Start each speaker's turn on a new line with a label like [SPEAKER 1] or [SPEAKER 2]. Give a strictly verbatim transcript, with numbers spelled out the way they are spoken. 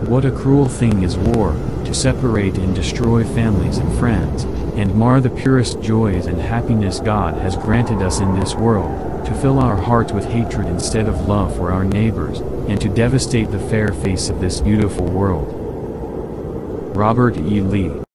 [SPEAKER 1] What a cruel thing is war, to separate and destroy families and friends, and mar the purest joys and happiness God has granted us in this world, to fill our hearts with hatred instead of love for our neighbors, and to devastate the fair face of this beautiful world. Robert E. Lee.